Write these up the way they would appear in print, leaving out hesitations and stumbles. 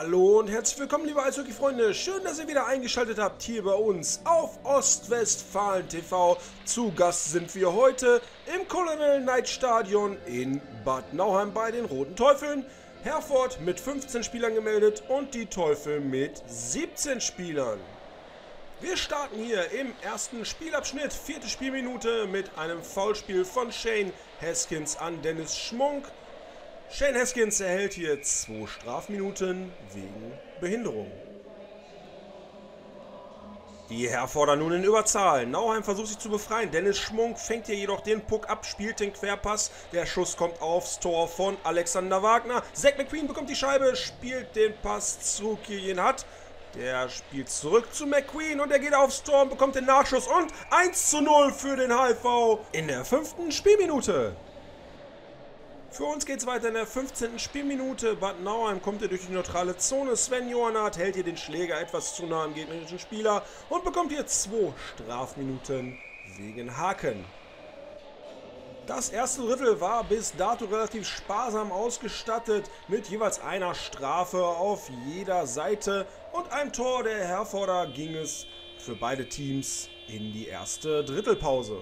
Hallo und herzlich willkommen, liebe Eishockey-Freunde. Schön, dass ihr wieder eingeschaltet habt hier bei uns auf Ostwestfalen TV. Zu Gast sind wir heute im Colonel Knight Stadion in Bad Nauheim bei den Roten Teufeln. Herford mit 15 Spielern gemeldet und die Teufel mit 17 Spielern. Wir starten hier im ersten Spielabschnitt, 4. Spielminute mit einem Foulspiel von Shane Haskins an Dennis Schmunk. Shane Haskins erhält hier 2 Strafminuten wegen Behinderung. Die Herforder nun in Überzahl. Nauheim versucht sich zu befreien. Dennis Schmunk fängt hier jedoch den Puck ab, spielt den Querpass. Der Schuss kommt aufs Tor von Alexander Wagner. Zach McQueen bekommt die Scheibe, spielt den Pass zu Killian Hutt. Der spielt zurück zu McQueen und er geht aufs Tor und bekommt den Nachschuss. Und 1:0 für den HFV in der 5. Spielminute. Für uns geht es weiter in der 15. Spielminute. Bad Nauheim kommt hier durch die neutrale Zone. Sven Johannat hält hier den Schläger etwas zu nah am gegnerischen Spieler und bekommt hier 2 Strafminuten wegen Haken. Das erste Drittel war bis dato relativ sparsam ausgestattet mit jeweils einer Strafe auf jeder Seite und einem Tor der Herforder ging es für beide Teams in die erste Drittelpause.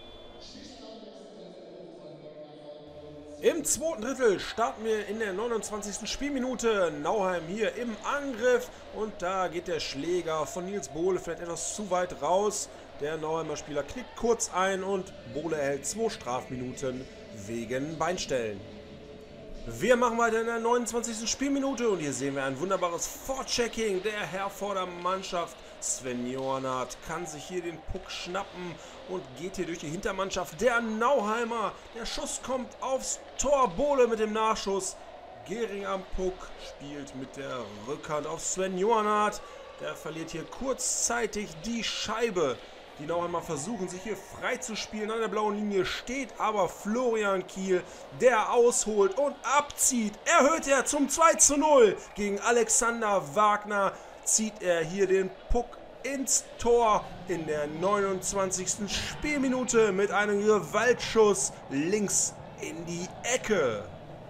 Im zweiten Drittel starten wir in der 29. Spielminute. Nauheim hier im Angriff und da geht der Schläger von Nils Bohle vielleicht etwas zu weit raus. Der Nauheimer Spieler knickt kurz ein und Bohle erhält 2 Strafminuten wegen Beinstellen. Wir machen weiter in der 29. Spielminute und hier sehen wir ein wunderbares Vorchecking der Herforder Mannschaft. Sven Johannat kann sich hier den Puck schnappen und geht hier durch die Hintermannschaft der Nauheimer. Der Schuss kommt aufs Tor, Bohle mit dem Nachschuss. Gehring am Puck spielt mit der Rückhand auf Sven Johannat. Der verliert hier kurzzeitig die Scheibe. Die Nauheimer versuchen sich hier frei zu spielen. An der blauen Linie steht aber Florian Kiel, der ausholt und abzieht. Erhöht er zum 2:0 gegen Alexander Wagner. Zieht er hier den Puck ins Tor in der 29. Spielminute mit einem Gewaltschuss links in die Ecke.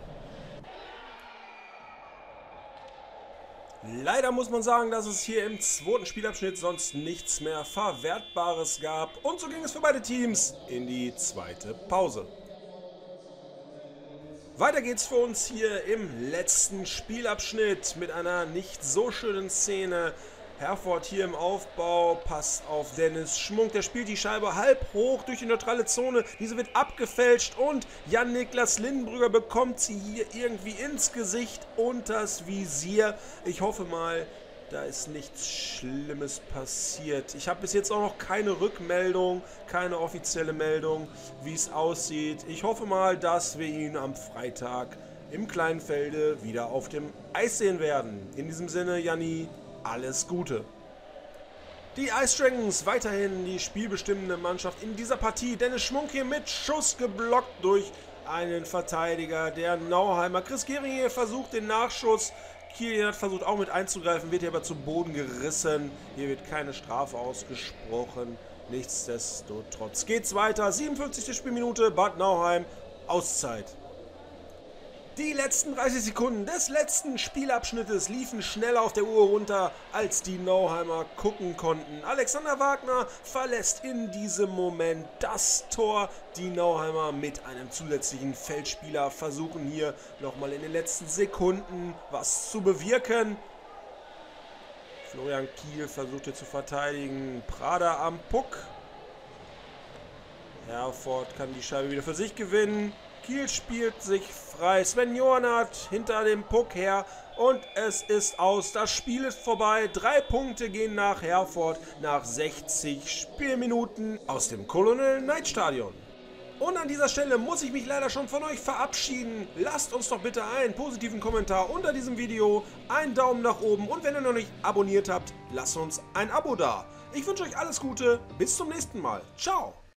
Leider muss man sagen, dass es hier im zweiten Spielabschnitt sonst nichts mehr Verwertbares gab. Und so ging es für beide Teams in die zweite Pause. Weiter geht's für uns hier im letzten Spielabschnitt mit einer nicht so schönen Szene. Herford hier im Aufbau, Pass auf Dennis Schmunk, der spielt die Scheibe halb hoch durch die neutrale Zone. Diese wird abgefälscht und Jan-Niklas Lindenbrügger bekommt sie hier irgendwie ins Gesicht, unters Visier. Ich hoffe mal, da ist nichts Schlimmes passiert. Ich habe bis jetzt auch noch keine Rückmeldung, keine offizielle Meldung, wie es aussieht. Ich hoffe mal, dass wir ihn am Freitag im Kleinfelde wieder auf dem Eis sehen werden. In diesem Sinne, Janni, alles Gute. Die Ice Dragons weiterhin die spielbestimmende Mannschaft in dieser Partie. Dennis Schmunk hier mit Schuss geblockt durch einen Verteidiger der Nauheimer. Chris Gehring hier versucht den Nachschuss. Killian hat versucht auch mit einzugreifen, wird hier aber zu Boden gerissen. Hier wird keine Strafe ausgesprochen. Nichtsdestotrotz geht's weiter. 57. Spielminute, Bad Nauheim, Auszeit. Die letzten 30 Sekunden des letzten Spielabschnittes liefen schneller auf der Uhr runter, als die Nauheimer gucken konnten. Alexander Wagner verlässt in diesem Moment das Tor. Die Nauheimer mit einem zusätzlichen Feldspieler versuchen hier nochmal in den letzten Sekunden was zu bewirken. Florian Kiel versucht hier zu verteidigen. Prada am Puck. Herford kann die Scheibe wieder für sich gewinnen. Kiel spielt sich frei. Sven Johannat hinter dem Puck her. Und es ist aus. Das Spiel ist vorbei. 3 Punkte gehen nach Herford nach 60 Spielminuten aus dem Colonel Knight Stadion. Und an dieser Stelle muss ich mich leider schon von euch verabschieden. Lasst uns doch bitte einen positiven Kommentar unter diesem Video, einen Daumen nach oben und wenn ihr noch nicht abonniert habt, lasst uns ein Abo da. Ich wünsche euch alles Gute. Bis zum nächsten Mal. Ciao.